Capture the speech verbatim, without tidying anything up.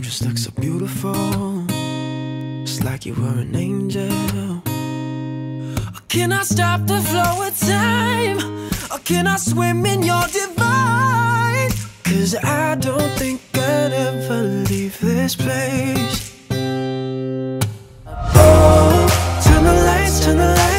just look so beautiful, just like you were an angel. Or can I stop the flow of time? Or can I swim in your divine? Cause I don't think I'd ever leave this place. Oh, turn the lights, turn the lights